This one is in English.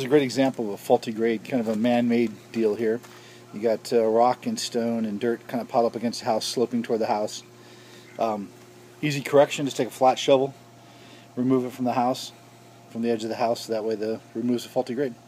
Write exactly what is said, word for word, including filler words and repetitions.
a great example of a faulty grade, kind of a man-made deal here. You got uh, rock and stone and dirt kind of piled up against the house, sloping toward the house. Um, easy correction, just take a flat shovel, remove it from the house, from the edge of the house, that way the removes the faulty grade.